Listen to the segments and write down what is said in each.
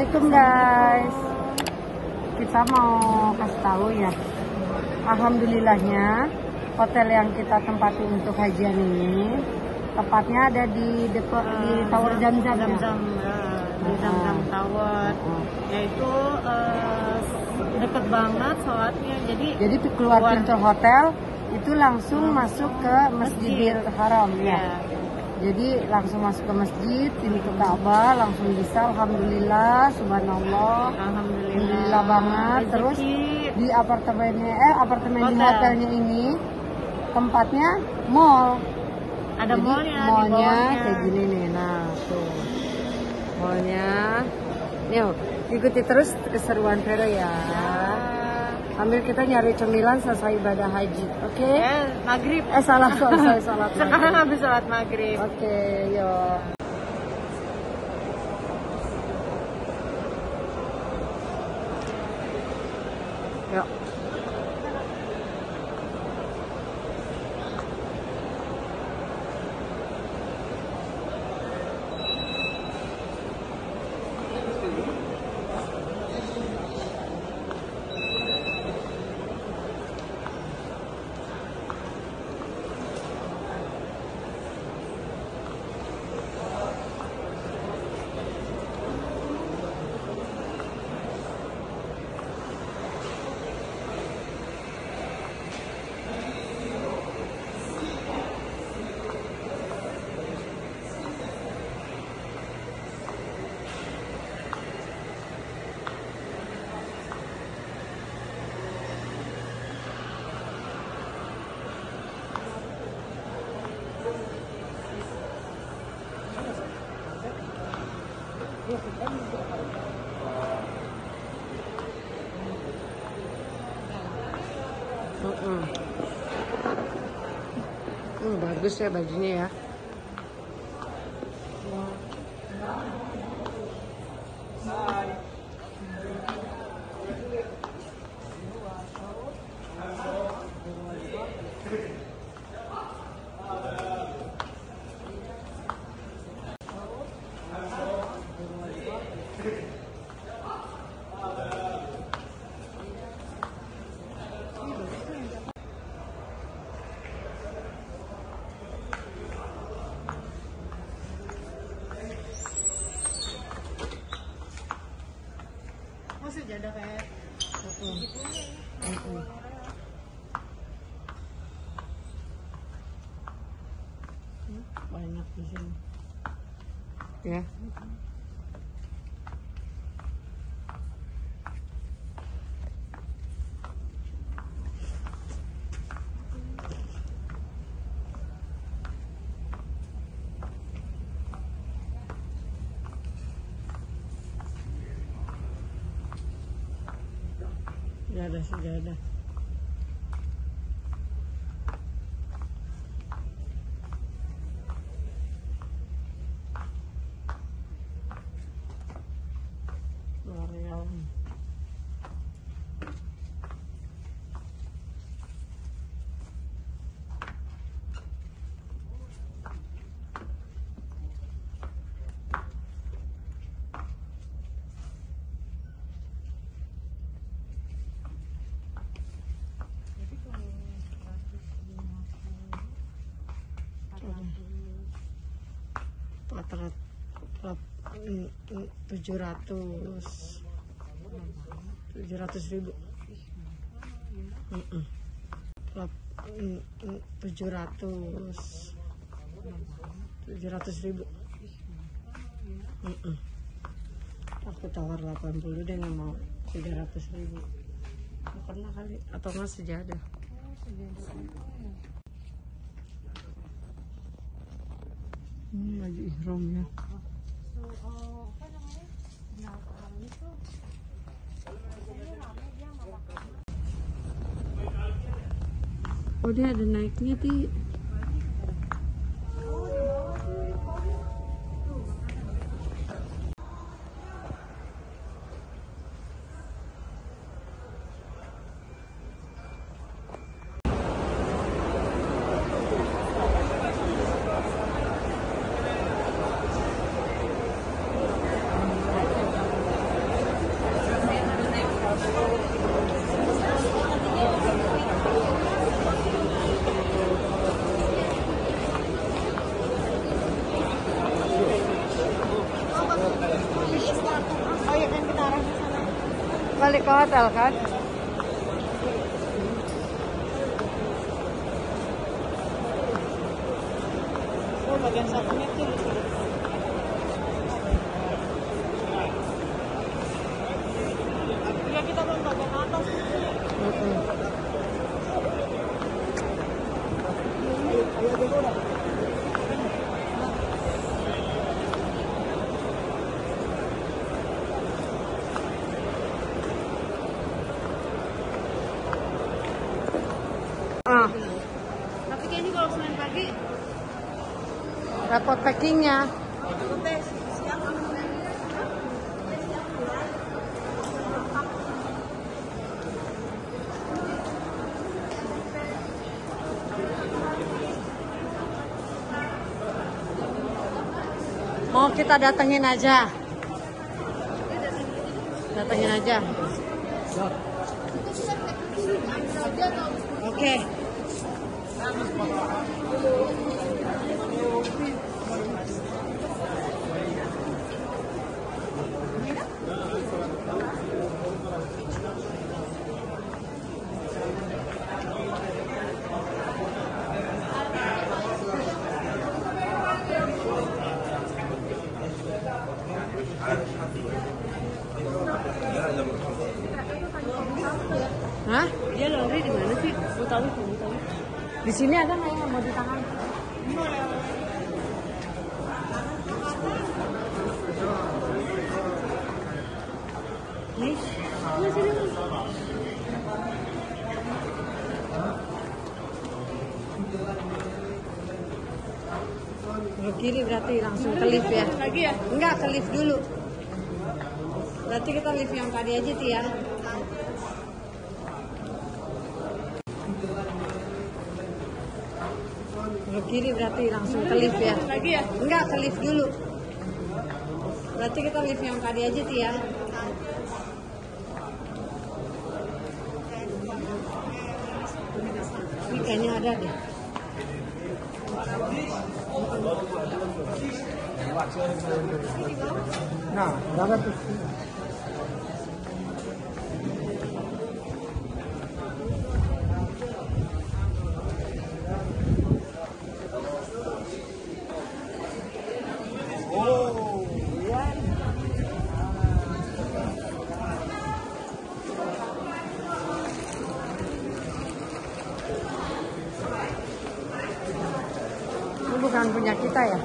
Assalamualaikum guys. Kita mau kasih tahu ya. Alhamdulillahnya hotel yang kita tempati untuk hajian ini tepatnya ada di dekat di Tower Zamzam ya. Di Zamzam Tower. Yaitu deket banget sholatnya. Jadi keluar pintu hotel itu langsung masuk ke Masjidil Haram ya. Jadi langsung masuk ke masjid, pintu Ka'bah, langsung bisa. Alhamdulillah, subhanallah, alhamdulillah banget. Terus di apartemen di hotelnya ini tempatnya mall. Ada mallnya kayak gini nih. Nah tuh mallnya. Yuk ikuti terus keseruan Vero ya. Sambil kita nyari cemilan selesai ibadah haji, oke? Maghrib. Salah salat. Sekarang habis sholat maghrib. Oke, yuk. Yuk. Bagus ya bajunya ya. Sejadah kayak banyak di sini ya. Sejadah. L'Oreal. $700.000. 700.000. Aku tawar 80 deh, nggak mau 300.000. Pernah kali atau nggak sejadah. Ini lagi ihram ya. Oh dia ada naiknya Ti. hotel kan? Oh, bagian satunya tuh. Iya, kita mau bagian atas. Tapi kayaknya kalau Senin pagi Repot packingnya. Mau kita datengin aja. Datengin aja. Oke. Hah? dia laundry di mana sih? Mau tahu. Di sini ada nggak yang mau di tangan? Nih, sini. Belok kiri berarti langsung ke lift ya? Lagi ya? Enggak, ke lift dulu. Berarti kita lift yang tadi aja Tia. Belok kiri berarti langsung ke lift ya? Lagi ya? Enggak, ke lift dulu. Berarti kita lift yang tadi aja Tia. Ini kayaknya ada deh. Nah, banget tuh. Ini bukan punya kita ya?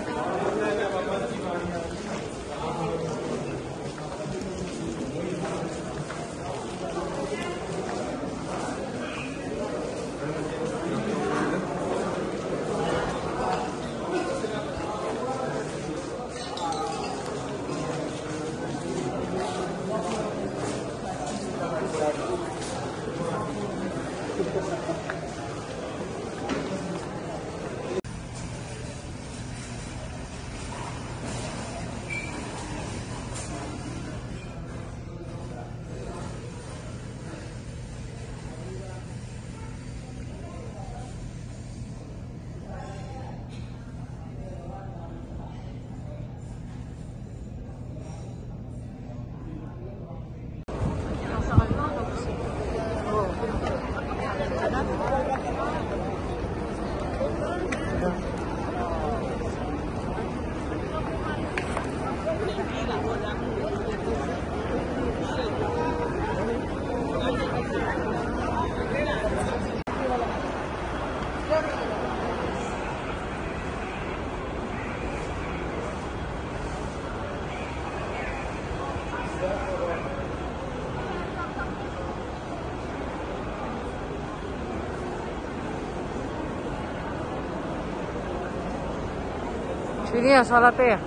Sini ya salatnya ya.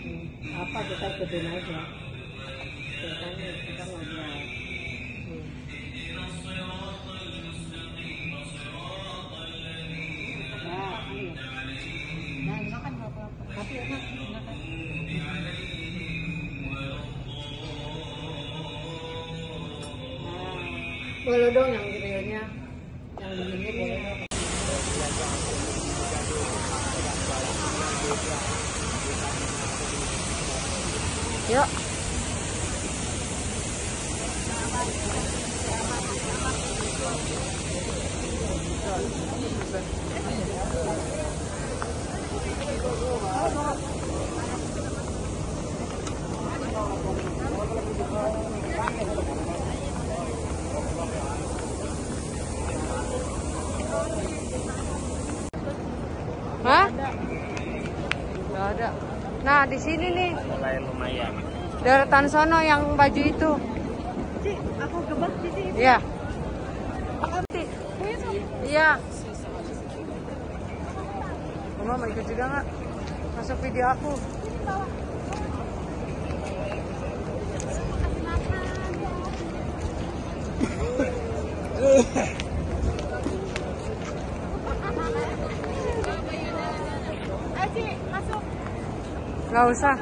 Apa kita ikutin aja. Kita ngobrol. Nah, makan apa-apa. Tapi enak, enak. Boleh dong yang videonya, yang begini boleh dong. Yuk. Hah? Gak ada. Nah, di sini nih. Mulai lumayan. Deretan sono yang baju itu. Cik, aku gebak di sini. Iya. Iya. Mama mau ikut juga nggak? Masuk video aku. Cik, masuk. Nggak usah.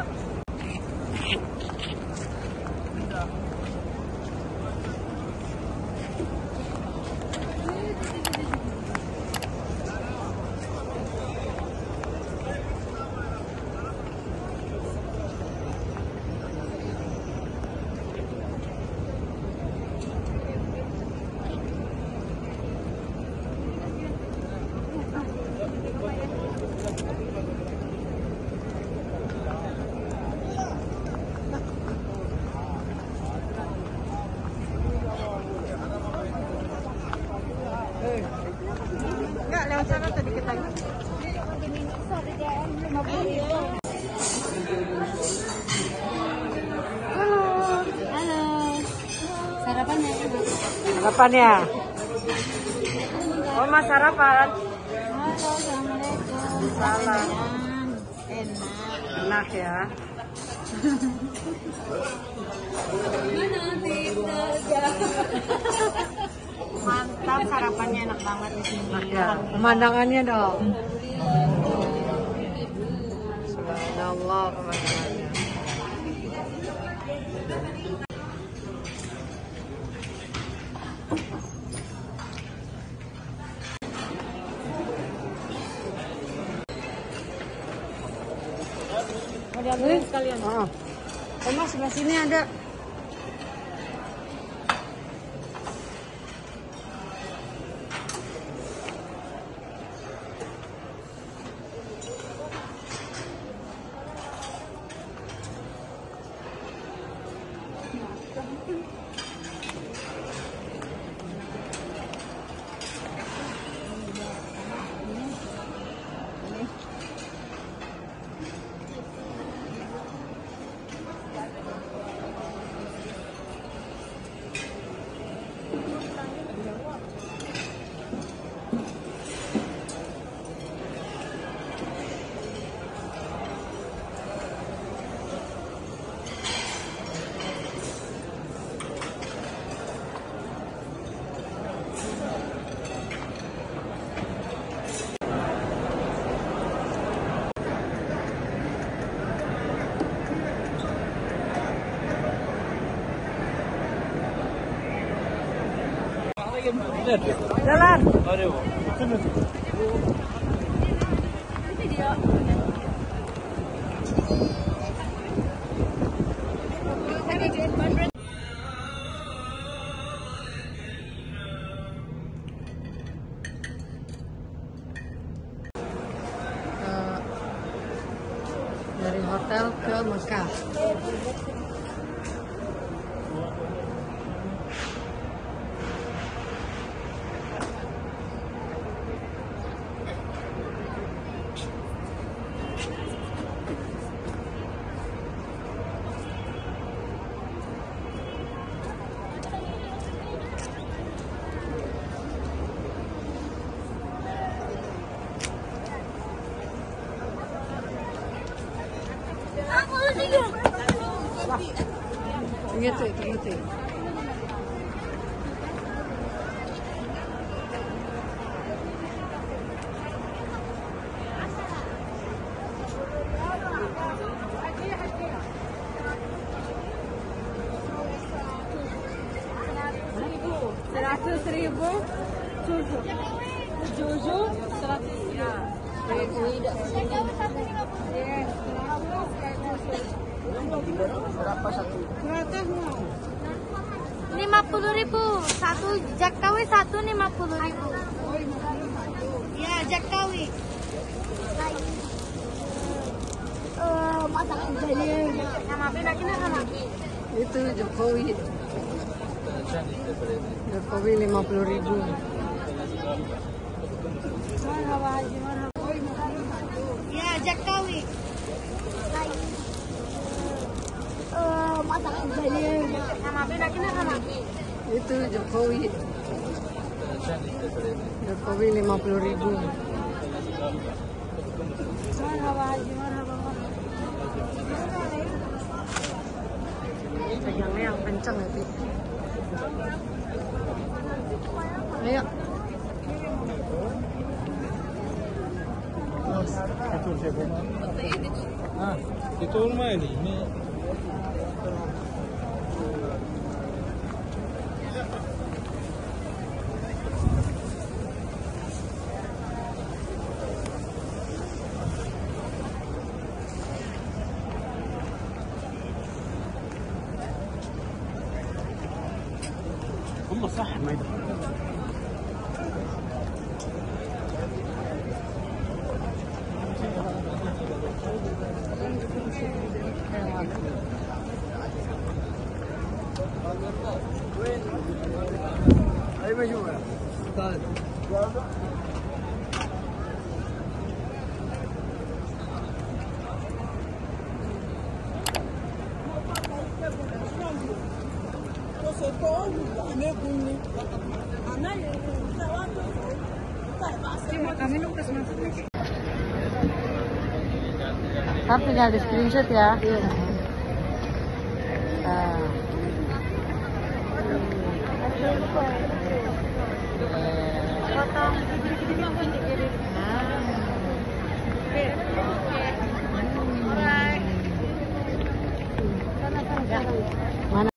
Enggak, lewat sana tadi kita. Halo. Sarapannya apa? Sarapannya. Oh, Mas sarapan. Halo, assalamualaikum. Salam. Enak. Enak ya. Mantap, sarapannya enak banget di sini. Ya, pemandangannya dong. Subhanallah pemandangannya. Mau diambilin sekalian? Oh. Mas, sebelah sini ada. Jalan. Aduh. Dari hotel ke Mekah. Aku Gitu, itu. Seribu, tujuh, 100 ya. Berapa satu? 50.000. Satu jak kawi, satu 50.000. Ya, jak kawi. Masak ini. Sama lagi sama. Itu Jokowi. Jokowi 50.000. Ya, jak kawi. Masak ini. Sama lagi sama. Itu Jokowi. Jokowi 50.000. Pegangnya yang kenceng ya, Pi. Ayo. Itu rumah ini. هم صح ما يدخل أي مجموعة؟ Tapi tinggal di screenshot ya. Potong. Mana?